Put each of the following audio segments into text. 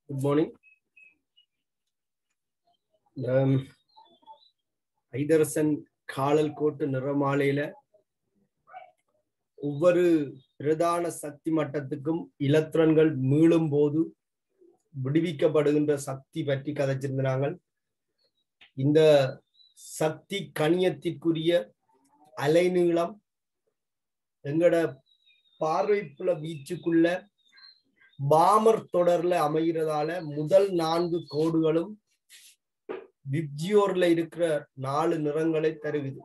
Good morning. ஐதரசன் காலல் கோட்டு நிறமாலையில ஒவ்வொரு பிரதான சக்தி மட்டத்துக்கும் இலத்திரன்கள் மீளும் போது விடுவிக்கப்படுகின்ற சக்தி பற்றி கதைச்சிருந்தாங்க. இந்த சக்தி கணியத்திற்குரிய அலைநீளம் எங்கட பார்வைப்புல வீச்சுக்குள்ள பாமர் தொடர்ல அமைகிறதால முதல் 4 கோடுகளும் விப்ஜியோர்ல இருக்கிற 4 நிறங்களை தருகுது.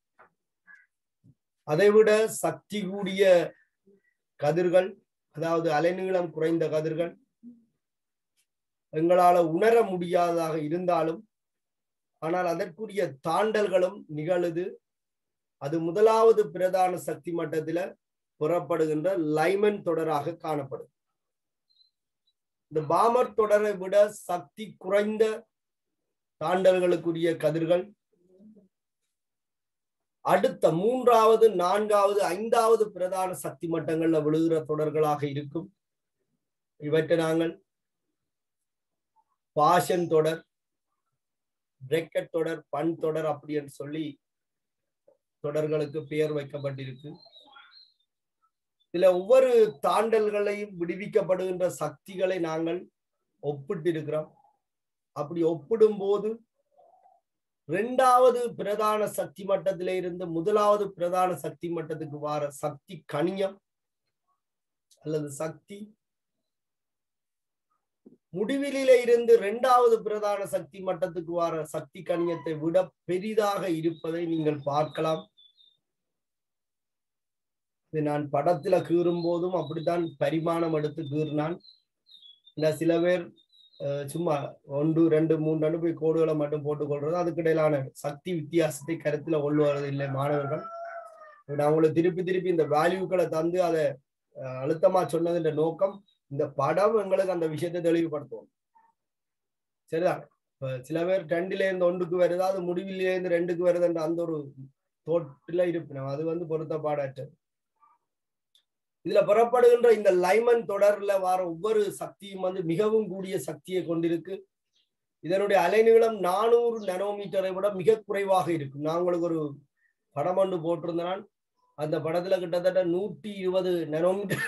அதைவிட சக்தி கூடிய கதிர்கள், அதாவது அலைநீளம் குறைந்த கதிர்கள் எங்களால உணர முடியாததாக இருந்தாலும் ஆனால் அதற்குரிய தாண்டல்களும் நிகழுது. அது முதலாவது பிரதான சக்தி மட்டத்துல புறப்படுகின்ற லைமன் தொடராக காணப்படும். இந்த பாமர் தொடரை விட சக்தி குறைந்த தாண்டல்களுக்குரிய கதிர்கள் அடுத்த 3வது 4வது 5வது பிரதான சக்தி மட்டங்கள்ல விழுகிற தொடர்களாக இருக்கும். இவற்றை நாங்கள் பாஷன் தொடர், பிரெக்கெட் தொடர், பண் தொடர் அப்படின்னு சொல்லி தொடர்களுக்கு பெயர் வைக்கப்பட்டிருக்கு. இதுல ஒவ்வொரு தாண்டல்களையும் விடுவிக்கப்படுகின்ற சக்திகளை நாங்கள் ஒப்பிட்டு இருக்கிறோம். அப்படி ஒப்பிடும் போது 2வது பிரதான சக்தி மட்டத்தில இருந்து முதலாவது பிரதான சக்தி மட்டத்துக்கு வார சக்தி கணியம் அல்லது சக்தி முடிவில இருந்து 2வது பிரதான சக்தி மட்டத்துக்கு வார சக்தி கணியத்தை விட பெரிதாக இருப்பதை நீங்கள் பார்க்கலாம். நான் படத்துல கீறும் போதும் அப்படித்தான் பரிமாணம் எடுத்து கீறினான். சில பேர் சும்மா 1 2 3 போய் கோடுகளை மட்டும் போட்டுக் கொள்றது, அதுக்கு இடையிலான சக்தி வித்தியாசத்தை கருத்துல கொள்வது இல்லை மாணவர்கள். நான் உங்களுக்கு திருப்பி இந்த வேல்யூக்களை தந்து அதை அழுத்தமா சொன்னதுன்ற நோக்கம் இந்த படம் எங்களுக்கு அந்த விஷயத்தை தெளிவுபடுத்தும். சரிதான். சில பேர் 2ல இருந்து 1க்கு வருது, அது முடிவில இருந்து 2க்கு வருதுன்ற அந்த ஒரு தோட்டில இருப்பினோம். அது பொருத்தப்பாடற்றது. இதுல புறப்படுகின்ற இந்த லைமன் தொடர்ல வர ஒவ்வொரு சக்தியும் மிகவும் கூடிய சக்தியை கொண்டிருக்கு. இதனுடைய அலைநீளம் 400 நானோமீட்டரை விட மிக குறைவாக இருக்கும். நான் உங்களுக்கு ஒரு படம் ஒன்று போட்டிருந்தேன். அந்த படத்துல கிட்டத்தட்ட 120 நானோமீட்டர்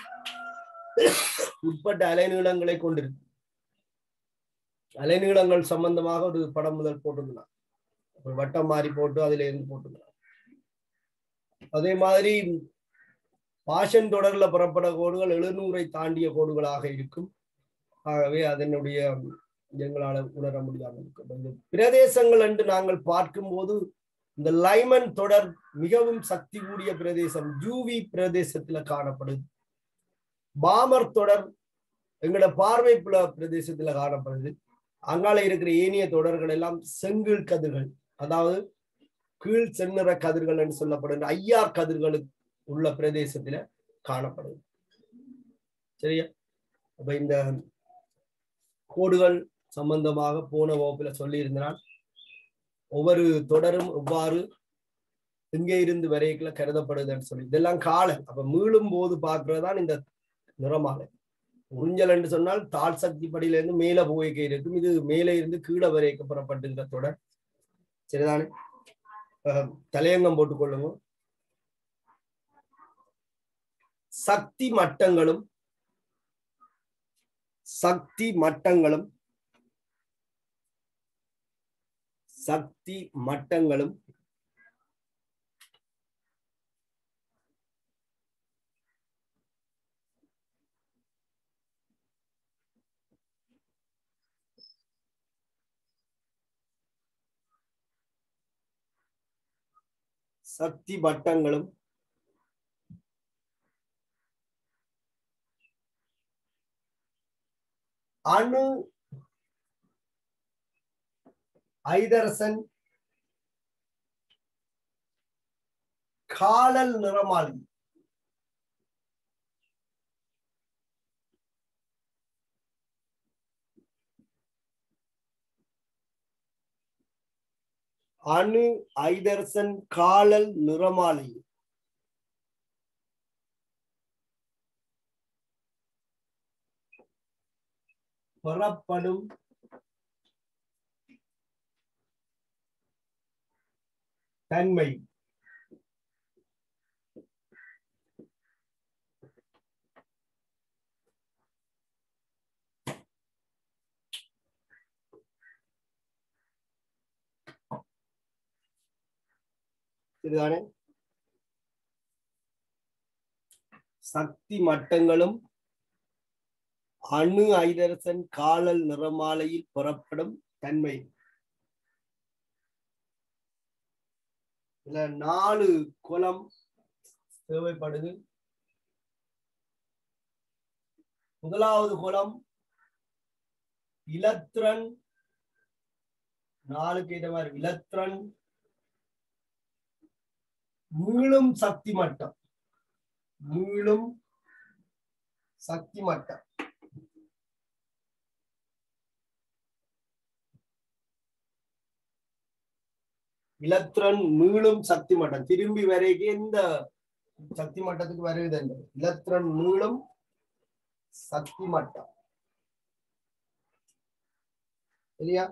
உட்பட்ட அலைநீளங்களை கொண்டிருக்கு. அலைநீளங்கள் சம்பந்தமாக ஒரு படம் முதல் போட்டிருந்தான், ஒரு வட்டம் மாறி போட்டு அதுல இருந்து போட்டிருந்தான். அதே மாதிரி பாஷன் தொடர்ல புறப்பட கோடுகள் 700 தாண்டிய கோடுகளாக இருக்கும். ஆகவே அதனுடைய எங்களால் உணர முடியாமல் இருக்கும். பிரதேசங்கள் என்று நாங்கள் பார்க்கும்போது இந்த லைமன் தொடர் மிகவும் சக்தி கூடிய பிரதேசம் யூவி பிரதேசத்துல காணப்படுது. பாமர் தொடர் எங்களோட பார்வைப்புல பிரதேசத்துல காணப்படுது. அங்கால இருக்கிற ஏனைய தொடர்கள் எல்லாம் செங்கீழ் கதிர்கள், அதாவது கீழ் செந்நிற கதிர்கள் என்று சொல்லப்படுகிற ஐஆர் கதிர்களுக்கு உள்ள பிரதேசத்துல காணப்படுது. சரியா? அப்ப இந்த கோடுகள் சம்பந்தமாக போன வகுப்புல சொல்லி இருந்தால் ஒவ்வொரு தொடரும் எவ்வாறு எங்கே இருந்து வரைக்குள்ள கருதப்படுதுன்னு சொல்லி இதெல்லாம் காலம். அப்ப மீளும் போது பார்க்கறதுதான் இந்த நிறமாலை. உறிஞ்சல் என்று சொன்னால் தாழ் சக்தி படியில இருந்து மேல போய்க்க இருக்கும். இது மேலே இருந்து கீழே வரைக்க புறப்பட்டுகிற தொடர். சரிதானே? தலையங்கம் போட்டுக்கொள்ளுங்க. சக்தி மட்டங்களும் சக்தி மட்டங்களும் சக்தி மட்டங்களும் அணு ஐதரசன் காலல் நிறமாலை அணு ஐதரசன் காலல் நிறமாலை பெறப்படும் தன்மை இதுதானே சக்தி மட்டங்களும் அணு ஐதரசன் காழல் நிறமாலையில் பெறப்படும் தன்மை. இதுல 4 குலம் தேவைப்படுது. முதலாவது குலம் இலத்திரன், 4க்கு ஏற்ற மாதிரி இலத்திரன் மீளும் சக்தி மட்டம், மீளும் சக்தி மட்டம். இலத்திரன் மீளும் சக்தி மட்டம் திரும்பி வரைக்கும் இந்த சக்தி மட்டத்துக்கு வருவது என்பது இலத்திரன் மீளும் சக்தி மட்டம். சரியா?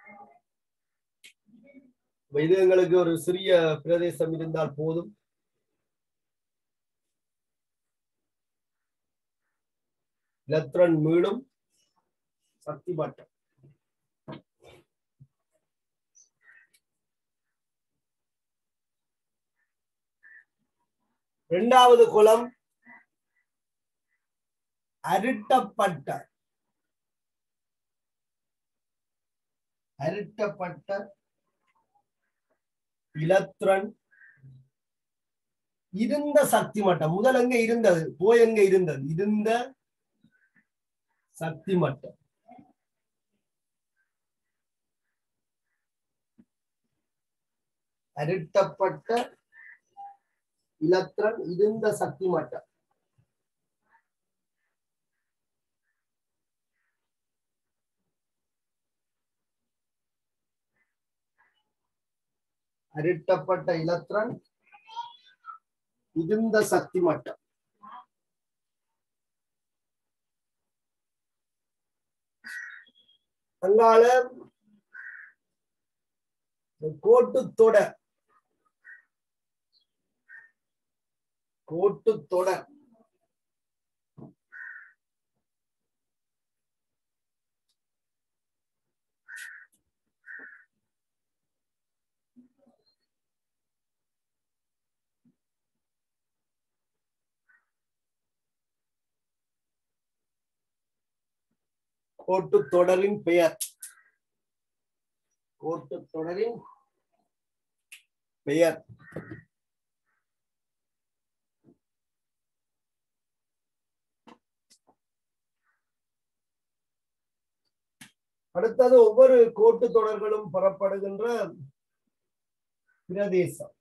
இது எங்களுக்கு ஒரு சிறிய பிரதேசம் இருந்தால் போதும். இலத்திரன் மீளும் சக்தி மட்டம். இரண்டாவது குலம் அருட்டப்பட்ட இலத்திரன் இருந்த சக்தி மட்டம். முதல் எங்க இருந்தது, போய் எங்க இருந்தது, இருந்த சக்தி மட்டம். அருட்டப்பட்ட இலத்திரன் இருந்த சக்தி மட்டம். அருட்டப்பட்ட இலத்திரன் இருந்த சக்தி மட்டம். அங்கால கோட்டுத்தொடர் கோட்டுத்தொடரின் பெயர். கோட்டுத்தொடரின் பெயர் அடுத்தது ஒவ்வொரு கோட்டு தொடர்களும் பெறப்படுகின்ற பிரதேசம்.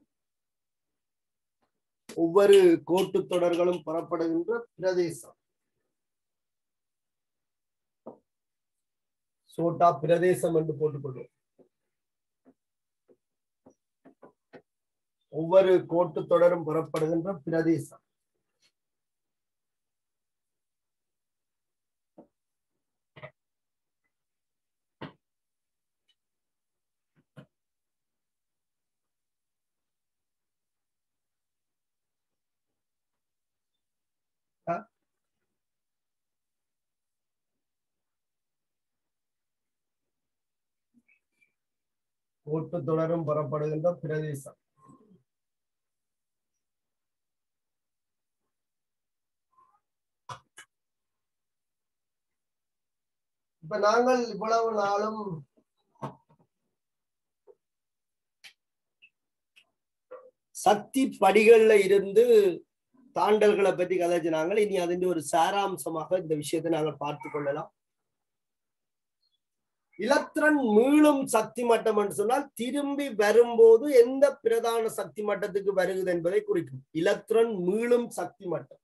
ஒவ்வொரு கோட்டு தொடர்களும் பெறப்படுகின்ற பிரதேசம். சோட்டா பிரதேசம் என்று போட்டுக்கொள்வோம். ஒவ்வொரு கோட்டு தொடரும் பெறப்படுகின்ற பிரதேசம். கோட்டு தொடரும் பெறப்படுகின்ற பிரதேசம். இப்ப நாங்கள் இவ்வளவு நாளும் சக்தி படிகள்ல இருந்து தாண்டல்களை பற்றி கதைச்சினாங்க. இனி அதன் ஒரு சாராம்சமாக இந்த விஷயத்தை நாங்கள் பார்த்து கொள்ளலாம். இலத்திரன் மீளும் சக்தி மட்டம் என்று சொன்னால் திரும்பி வரும்போது எந்த பிரதான சக்தி மட்டத்துக்கு வருகிறது என்பதை குறிக்கும். இலத்திரன் மீளும் சக்தி மட்டம்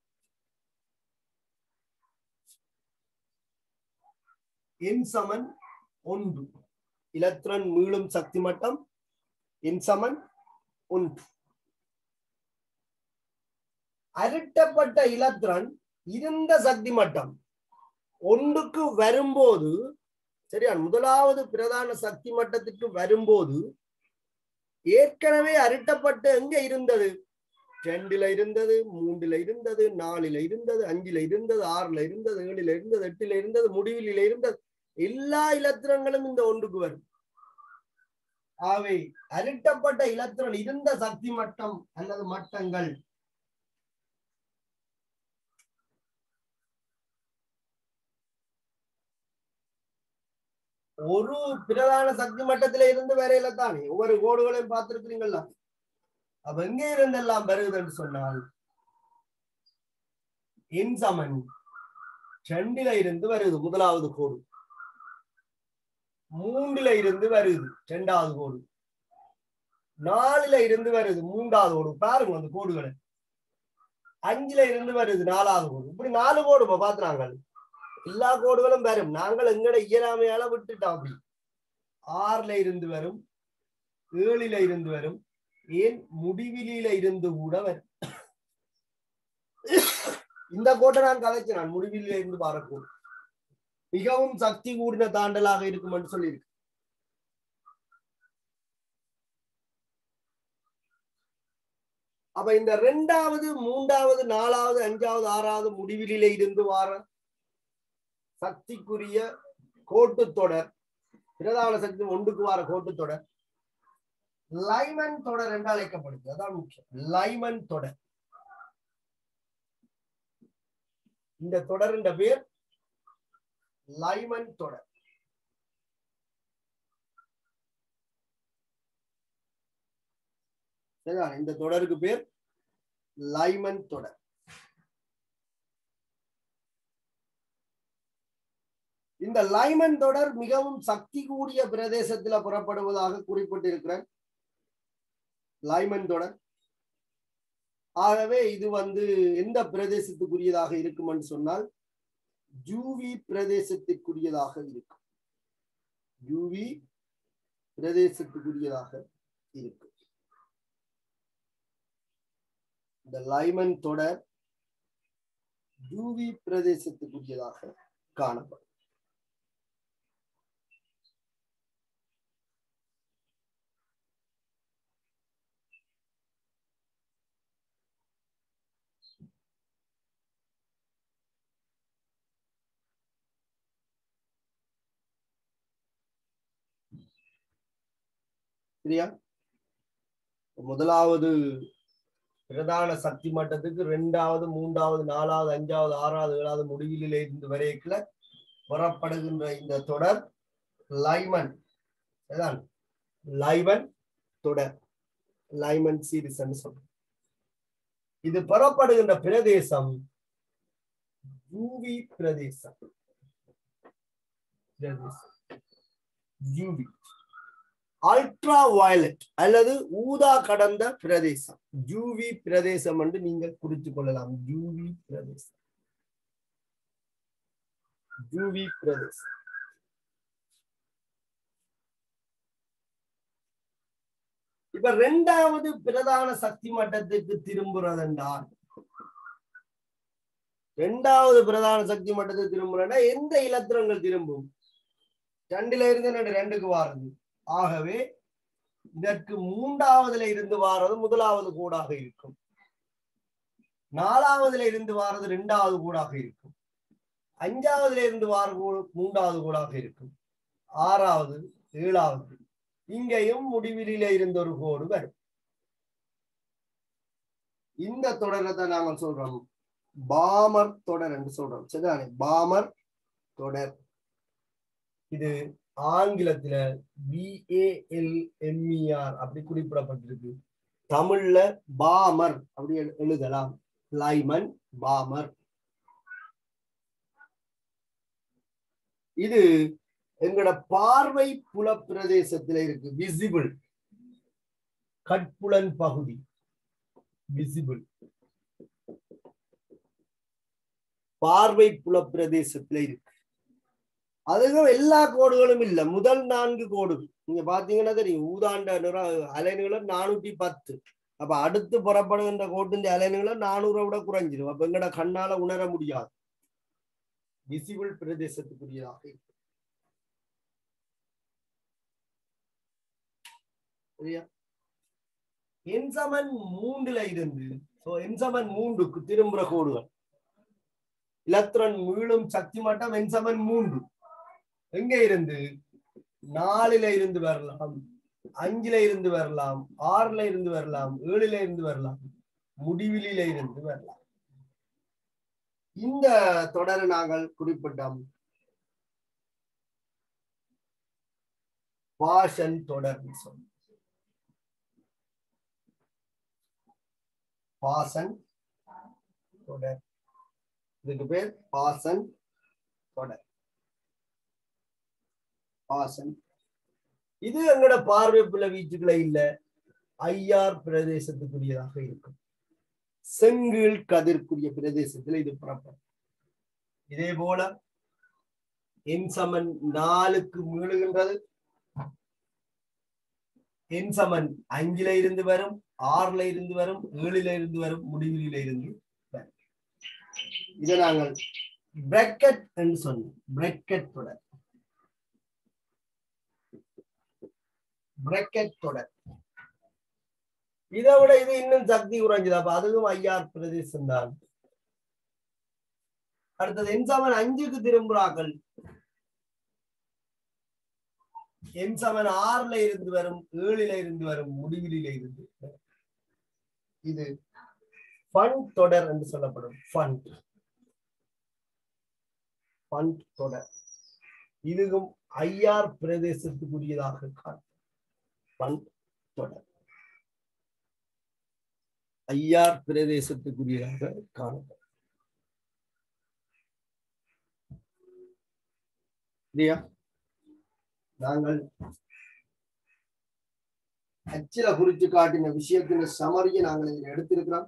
என் சமன் 1. இலத்திரன் மீளும் சக்தி மட்டம் என் சமன் 1. அருட்டப்பட்ட இலத்திரன் இருந்த சக்தி மட்டம் ஒன்றுக்கு வரும்போது சரியா முதலாவது பிரதான சக்தி மட்டத்திற்கு வரும்போது ஏற்கனவே அரட்டப்பட்டு எங்க இருந்தது 2ல இருந்தது 3ல இருந்தது 4ல இருந்தது 5ல இருந்தது 6ல இருந்தது 7ல இருந்தது 8ல இருந்தது முடிவில இருந்தது எல்லா இலத்திரங்களும் இந்த ஒன்றுக்கு வரும் ஆகவே அரட்டப்பட்ட இலத்திரன் இருந்த சக்தி மட்டம் அல்லது மட்டங்கள் ஒரு பிரதான சக்தி மட்டத்தில இருந்து வரையில தானே ஒவ்வொரு கோடுகளையும் பார்த்திருக்கிறீங்களா அப்ப எங்கே இருந்தெல்லாம் வருது என்று சொன்னால் என் சமன் 2ல இருந்து வருது முதலாவது கோடு 3ல இருந்து வருது 2வது கோடு 4ல இருந்து வருது 3வது கோடு பாருங்க அந்த கோடுகளை 5ல இருந்து வருது 4வது கோடு இப்படி 4 கோடு பாத்துறாங்க எல்லா கோடுகளும் வரும் நாங்கள் எங்கட இயலாமையால விட்டுட்டோம் அப்படி 6ல இருந்து வரும் 7ல இருந்து வரும் ஏன் முடிவிலியில இருந்து கூட வரும் இந்த கோட்டை நான் கதைச்சு நான் முடிவிலில இருந்து பாரக்கூடும் மிகவும் சக்தி கூடின தாண்டலாக இருக்கும் என்று சொல்லியிருக்கு அப்ப இந்த 2வது 3வது 4வது 5வது 6வது முடிவிலில இருந்து வார சக்திக்குரிய கோட்டுத்தொடர் பிரதான சக்தி ஒன்றுக்கு வார கோட்டுத்தொடர் லைமன் தொடர் என்று அழைக்கப்படுது அதான் முக்கியம் லைமன் தொடர் இந்த தொடரின் பேர் லைமன் தொடர் இந்த தொடருக்கு பேர் லைமன் தொடர் இந்த லைமன் தொடர் மிகவும் சக்தி கூடிய பிரதேசத்தில் புறப்படுவதாக குறிப்பிட்டிருக்கிறேன் லைமன் தொடர் ஆகவே இது எந்த பிரதேசத்துக்குரியதாக இருக்கும் என்று சொன்னால் ஜூவி பிரதேசத்திற்குரியதாக இருக்கும் ஜூவி பிரதேசத்துக்குரியதாக இருக்கும் இந்த லைமன் தொடர் ஜூவி பிரதேசத்துக்குரியதாக காணப்படும் சரியா முதலாவது பிரதான சக்தி மட்டத்துக்கு 2வது 3வது 4வது 5வது 6வது 7வது முடிவிலே இருந்து வரைக்குள்ள புறப்படுகின்ற இந்த தொடர் லைமன் லைமன் தொடர் லைமன் சீரிஸ் என்று சொல்றோம் இது புறப்படுகின்ற பிரதேசம் யூவி பிரதேசம் யூவி அல்ட்ரா வயலட் அல்லது ஊதா கடந்த பிரதேசம் யூவி பிரதேசம் என்று நீங்கள் குறித்துக் கொள்ளலாம் யூவி பிரதேசம் யூவி பிரதேசம் இப்ப 2வது பிரதான சக்தி மட்டத்துக்கு திரும்புறதென்றால் 2வது பிரதான சக்தி மட்டத்துக்கு திரும்புறா எந்த இலத்திரங்கள் திரும்பும் 2ல இருந்து 2க்கு வாரது ஆகவே இதற்கு 3வதுல இருந்து வாரது முதலாவது கோடாக இருக்கும் 4வதுல இருந்து வாரது 2வது கோடாக இருக்கும் 5வதுல இருந்து வார 3வது கோடாக இருக்கும் 6வது 7வது இங்கேயும் முடிவிலில இருந்த ஒரு கோடு வரும் இந்த தொடரை தான் நாங்கள் சொல்றோம் பாமர் தொடர் என்று சொல்றோம் சரிதானே பாமர் தொடர் இது ஆங்கிலத்துல BALMER அப்படி குறிப்பிடப்பட்டிருக்கு தமிழ்ல பாமர் அப்படி எழுதலாம் லைமன் பாமர் இது எங்கட பார்வை புல பிரதேசத்துல இருக்கு விசிபிள் கட்புலன் பகுதி விசிபிள் பார்வை புல பிரதேசத்துல இருக்கு அதுவும் எல்லா கோடுகளும் இல்ல முதல் 4 கோடுகள் நீங்க பாத்தீங்கன்னா தெரியும் ஊதாண்ட அலைநீளம் 410 அப்ப அடுத்து புறப்படுகின்ற கோட்டின் அலைநீளம் 400 விட குறைஞ்சிடும் அப்ப எங்கட கண்ணால உணர முடியாது விசிபிள் பிரதேசத்துக்குரியதாக இருக்கும். சரியா? என்சமன் 3ல இருந்து என்சமன் 3க்கு திரும்புற கோடுகள் இலத்திரன் மீளும் சக்தி மட்டம் என்சமன் 3 எங்க இருந்து 4ல இருந்து வரலாம், 5ல இருந்து வரலாம், 6ல இருந்து வரலாம், 7ல இருந்து வரலாம், முடிவிலில இருந்து வரலாம். இந்த தொடரை நாங்கள் குறிப்பிட்டோம் பாஷன் தொடர். பாசன் தொடர், இதுக்கு பேர் பாசன் தொடர். பாசன் இது எங்களோட பார்வை புல வீச்சுக்களை இல்ல, ஐஆர் பிரதேசத்துக்குரியதாக இருக்கும். செங்கீழ் கதிர்க்குரிய பிரதேசத்துல இது புறப்படும். இதே போல என்சமன் 4க்கு மீளுகின்றது, என்சமன் 5ல இருந்து வரும், 6ல இருந்து வரும், 7ல இருந்து வரும், முடிவில இருந்து வரும். இதை நாங்கள் பிராக்கெட் என்று சொன்னோம். பிராக்கெட் தொடர், பிராக்கெட் தொடர். இதை விட இது இன்னும் சக்தி குறைஞ்சது. அப்ப அதுவும் ஐஆர் பிரதேசம் தான். அடுத்தது என்சமன் 5க்கு திரும்புறாக்கள் என்சமன் 6ல இருந்து வரும், 7ல இருந்து வரும், முடிவில இருந்து வரும். இது ஃபண்ட் தொடர் என்று சொல்லப்படும். ஃபண்ட் தொடர் இதுவும் ஐஆர் பிரதேசத்துக்குரியதாக காணும். ஃபண்ட் தொடர் ஐஆர் பிரதேசத்துக்குரியதாக காணப்படும். இல்லையா? நாங்கள் அச்சில குறித்து காட்டின விஷயத்தின் சமரியை நாங்கள் இதில் எடுத்திருக்கிறோம்.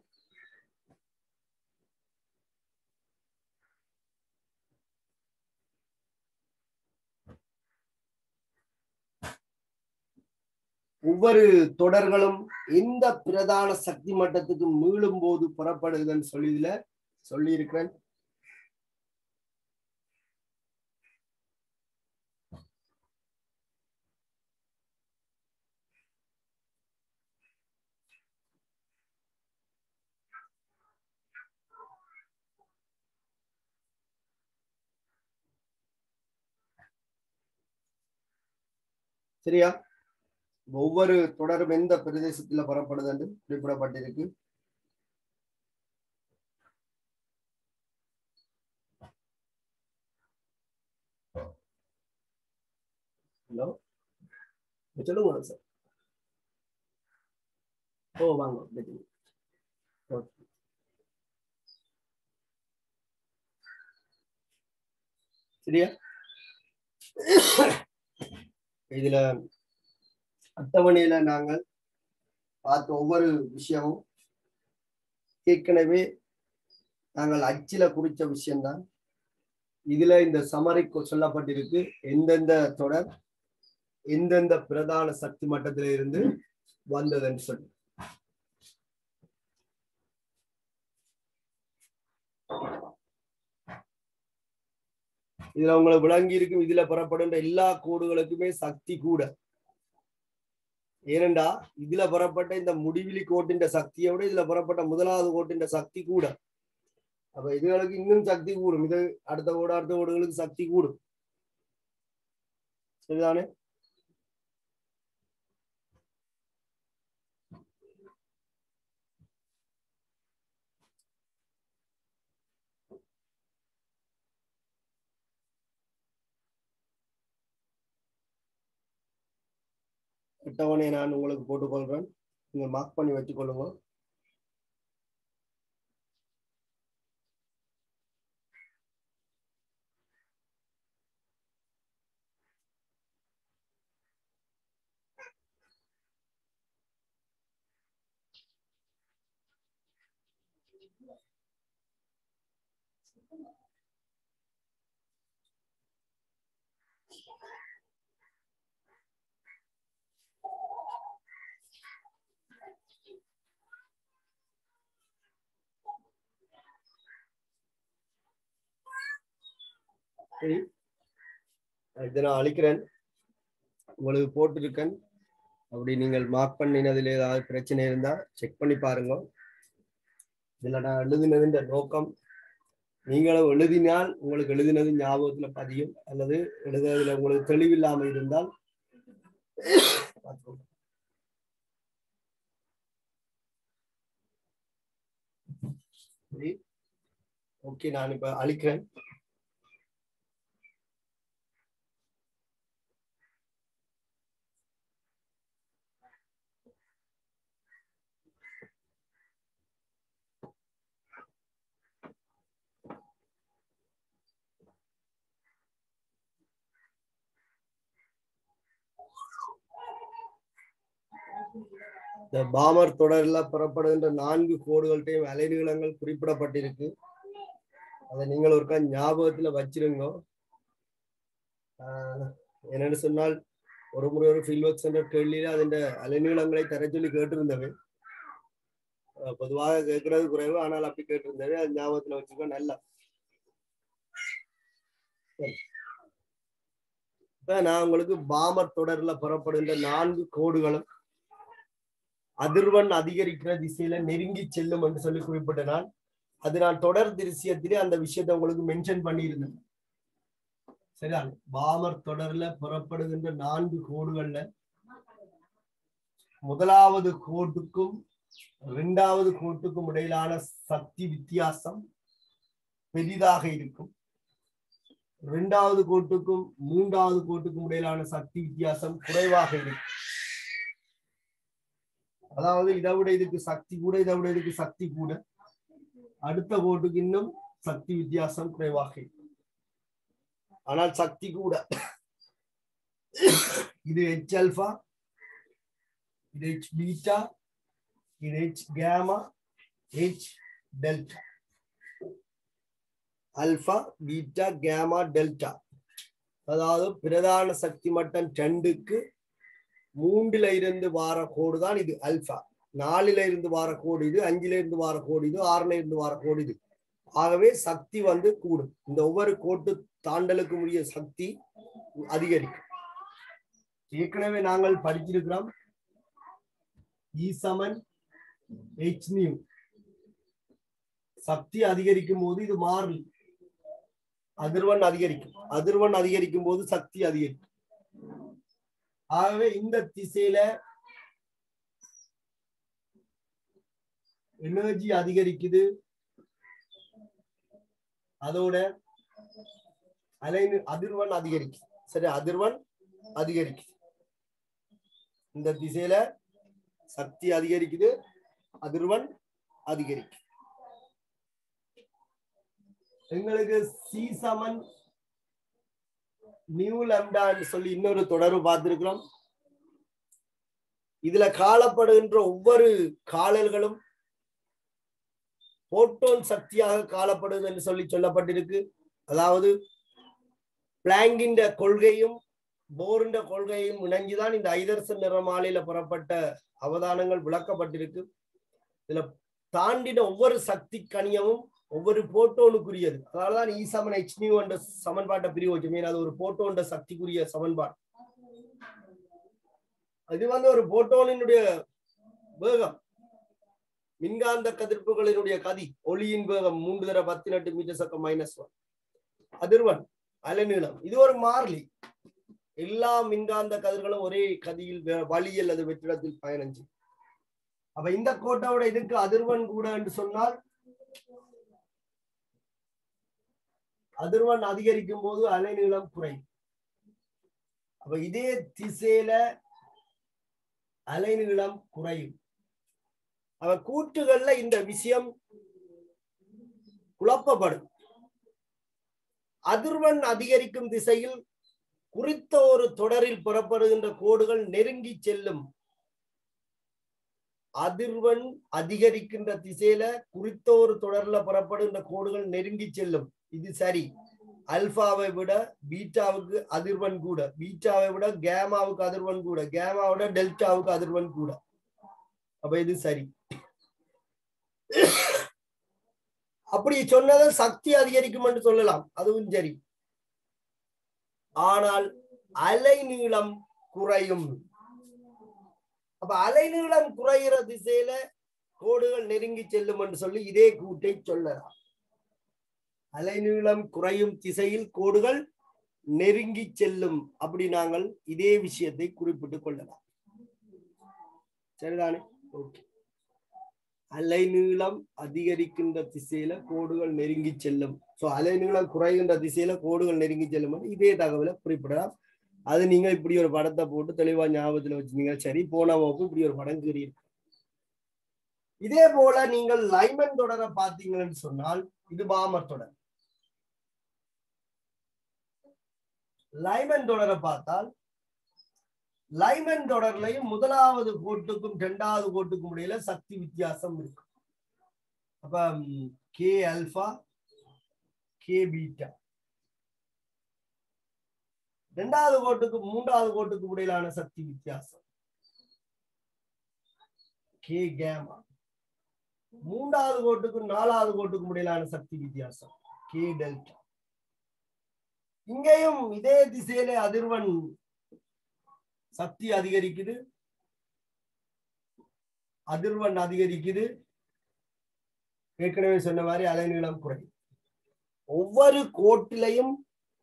ஒவ்வொரு தொடர்களும் எந்த பிரதான சக்தி மட்டத்துக்கு மீளும் போது புறப்படுதுன்னு சொல்லி இருக்கிறேன். சரியா? ஒவ்வொரு தொடரும் எந்த பிரதேசத்துல புறப்படுது என்று குறிப்பிடப்பட்டிருக்கு. ஹலோ, சொல்லுங்க சார். ஓ வாங்க. சரியா? இதுல அட்டவணையில நாங்கள் பார்த்த ஒவ்வொரு விஷயமும் ஏற்கனவே நாங்கள் அச்சில குறித்த விஷயம்தான். இதுல இந்த சமரிக்கு சொல்லப்பட்டிருக்கு எந்தெந்த தொடர் எந்தெந்த பிரதான சக்தி மட்டத்தில இருந்து வந்ததுன்னு சொல்லி. இதுல உங்களுக்கு விளங்கி இருக்கும். இதுல புறப்படுகின்ற எல்லா கோடுகளுக்குமே சக்தி கூட. ஏனென்றா இதுல புறப்பட்ட இந்த முடிவிலி கோட்டின் சக்தியை விட இதுல புறப்பட்ட முதலாவது கோட்டின் சக்தி கூட. அப்ப இதுகளுக்கு இன்னும் சக்தி கூடும். இது அடுத்த கோடுகளுக்கு சக்தி கூடும். சரிதானே? அட்டவணை நான் உங்களுக்கு போட்டுக்கொள்றேன். நீங்க மார்க் பண்ணி வச்சுக் கொள்ளுங்க. சரி, இதை நான் அழிக்கிறேன், உங்களுக்கு போட்டிருக்கேன். அப்படி நீங்கள் மார்க் பண்ணினதுல ஏதாவது பிரச்சனை இருந்தா செக் பண்ணி பாருங்க. இதுல நான் எழுதினதுன்ற நோக்கம், நீங்களும் எழுதினால் உங்களுக்கு எழுதினது ஞாபகத்துல பதியும், அல்லது எழுதுறதுல உங்களுக்கு தெளிவில்லாமல் இருந்தால் ஓகே. நான் இப்ப அழிக்கிறேன். இந்த பாமர் தொடர்ல புறப்படுகின்ற 4 கோடுகள்டையும் அலைநீளங்கள் குறிப்பிடப்பட்டிருக்கு. அதை நீங்கள் ஒருக்கா ஞாபகத்துல வச்சிருங்க. என்னன்னு சொன்னால், ஒரு முறை ஒரு ஃபீல்ட்வொர்க் சென்டர் கேள்வியில அதன் அலைநீளங்களை தர சொல்லி கேட்டிருந்தவை. பொதுவாக கேட்கறது குறைவு, ஆனால் அப்படி கேட்டிருந்தவை. அது ஞாபகத்துல வச்சுக்கோ. நல்லா இப்ப நான் உங்களுக்கு பாமர் தொடர்ல புறப்படுகின்ற 4 கோடுகளும் அதிர்வெண் அதிகரிக்கிற திசையில நெருங்கி செல்லும் என்று சொல்லி குறிப்பிட்ட நான், அது நான் தொடர் திருஷ்யத்திலே அந்த விஷயத்தை உங்களுக்கு மென்ஷன் பண்ணியிருந்தேன். சரியா? பாமர் தொடர்ல புறப்படுகின்ற 4 கோடுகள்ல முதலாவது கோட்டுக்கும் 2வது கோட்டுக்கும் இடையிலான சக்தி வித்தியாசம் பெரிதாக இருக்கும். 2வது கோட்டுக்கும் 3வது கோட்டுக்கும் இடையிலான சக்தி வித்தியாசம் குறைவாக இருக்கும். அதாவது இதை விட இதுக்கு சக்தி கூட, இதை விட இதுக்கு சக்தி கூட, அடுத்த கோட்டுக்கு இன்னும் சக்தி வித்தியாசம் குறைவாக இருக்கும். ஆனால் சக்தி கூட. இது H alpha, இது H beta, இது H gamma, H delta. Alpha, beta, gamma, delta. அதாவது பிரதான சக்தி மட்டம் 2க்கு 3ல இருந்து வார கோடு தான் இது அல்பா. 4ல இருந்து வார கோடு இது, 5ல இருந்து வார கோடு இது, 6ல இருந்து வார கோடு இது. ஆகவே சக்தி கூடும். இந்த ஒவ்வொரு கோட்டு தாண்டலுக்கு உரிய சக்தி அதிகரிக்கும். ஏற்கனவே நாங்கள் படிச்சிருக்கிறோம் E = h nu. சக்தி அதிகரிக்கும் போது இது மாறி அதிர்வெண் அதிகரிக்கும். அதிர்வெண் அதிகரிக்கும் போது சக்தி அதிகரிக்கும். ஆகவே இந்த திசையில எனர்ஜி அதிகரிக்குது, அதோட அதிர்வெண் அதிகரிக்குது. சரி, அதிர்வெண் அதிகரிக்குது. இந்த திசையில சக்தி அதிகரிக்குது, அதிர்வெண் அதிகரிக்குது. எங்களுக்கு C = நியூ லாம்டா சொல்லி இன்னொரு தொடர்பு பார்த்திருக்கிறோம். இதுல காணப்படுகின்ற ஒவ்வொரு காலல்களும் போட்டோன் சக்தியாக காணப்படுது என்று சொல்லி சொல்லப்பட்டிருக்கு. அதாவது பிளாங்கின் கொள்கையும் போரின் கொள்கையும் இணைஞ்சுதான் இந்த ஐதர்சன் நிறமாலையில புறப்பட்ட அவதானங்கள் விளக்கப்பட்டிருக்கு. இதுல தாண்டின ஒவ்வொரு சக்தி கணியமும் ஒவ்வொரு போட்டோனுக்குரியது. அதனாலதான் E = h nu என்ற சமன்பாட்டை பிரிவு வச்சு. அது ஒரு போட்டோன் சக்திக்குரிய சமன்பாடு. அது ஒரு போட்டோனினுடைய வேகம், மின்காந்த கதிர்ப்புகளினுடைய கதி, ஒளியின் வேகம் 3×10⁻⁻⁻⁻⁻. அதிர்வெண், அலைநீளம், இது ஒரு மாறிலி. எல்லா மின்காந்த கதிர்களும் ஒரே கதியில் வழி அல்லது வெற்றிடத்தில் பயணம் செய்யும். அப்ப இந்த கோட்டோட இதுக்கு அதிர்வெண் கூட என்று சொன்னால், அதிர்வெண் அதிகரிக்கும் போது அலைநீளம் குறையும். அப்ப இதே திசையில அலைநீளம் குறையும். அவ கூற்றுகள்ல இந்த விஷயம் குழப்பப்படும். அதிர்வெண் அதிகரிக்கும் திசையில் குறித்த ஒரு தொடரில் புறப்படுகின்ற கோடுகள் நெருங்கி செல்லும். அதிர்வெண் அதிகரிக்கின்ற திசையில குறித்த ஒரு தொடர்ல புறப்படுகின்ற கோடுகள் நெருங்கி செல்லும். இது சரி. அல்பாவை விட பீட்டாவுக்கு அதிர்வெண் கூட, பீட்டாவை விட கேமாவுக்கு அதிர்வெண் கூட, கேமாவோட டெல்டாவுக்கு அதிர்வெண் கூட. அப்ப இது சரி. அப்படி சொன்னதை சக்தி அதிகரிக்கும் என்று சொல்லலாம், அதுவும் சரி. ஆனால் அலைநீளம் குறையும். அப்ப அலைநீளம் குறைகிற திசையில கோடுகள் நெருங்கி செல்லும் என்று சொல்லி இதே கூட்டை சொல்லலாம். அலைநீளம் குறையும் திசையில் கோடுகள் நெருங்கி செல்லும். அப்படி நாங்கள் இதே விஷயத்தை குறிப்பிட்டுக் கொள்ளலாம். சரிதானே? ஓகே. அலைநீளம் அதிகரிக்கின்ற திசையில கோடுகள் நெருங்கி செல்லும். சோ அலைநீளம் குறைகின்ற திசையில கோடுகள் நெருங்கி செல்லும். இதே தகவலை குறிப்பிடலாம். அது நீங்க இப்படி ஒரு படத்தை போட்டு தெளிவா ஞாபகத்துல வச்சுருந்தீங்க. சரி, போன வகுப்பு இப்படி ஒரு படம் கீறியிருக்கு. இதே போல நீங்கள் லைமன் தொடரை பார்த்தீங்கன்னு சொன்னால் இது பாமர் தொடர். லைமன் தொடரை பார்த்தால் லைமன் தொடர்லையும் முதலாவது கோட்டுக்கும் இரண்டாவது கோட்டுக்கும் இடையில சக்தி வித்தியாசம் இருக்கு. அப்ப கே அல்பா கே பீட்டா, இரண்டாவது கோட்டுக்கும் மூன்றாவது கோட்டுக்கும் இடையிலான சக்தி வித்தியாசம் கே கேமா, மூன்றாவது கோட்டுக்கும் நாலாவது கோட்டுக்கும் இடையிலான சக்தி வித்தியாசம் கே டெல்டா. இங்கேயும் இதே திசையில அதிர்வெண் சக்தி அதிகரிக்குது, அதிர்வெண் அதிகரிக்குது. ஏற்கனவே சொன்ன மாதிரி அலைநீளம் குறையும். ஒவ்வொரு கோட்டிலையும்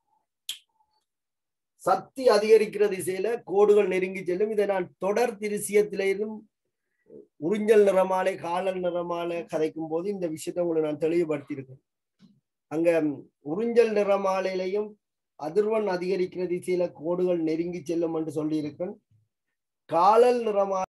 சக்தி அதிகரிக்கிற திசையில கோடுகள் நெருங்கி செல்லும். இதை நான் தொடர் திருசியத்திலும் உறிஞ்சல் நிறமாலை காலல் நிறமாலை கதைக்கும் போது இந்த விஷயத்தை உங்களுக்கு நான் தெளிவுபடுத்தியிருக்கேன். அங்க உறிஞ்சல் நிறமாலையிலையும் அதிர்வெண் அதிகரிக்கிற திசையில கோடுகள் நெருங்கி செல்லும் என்று சொல்லியிருக்கேன். காலல் நிறமாலை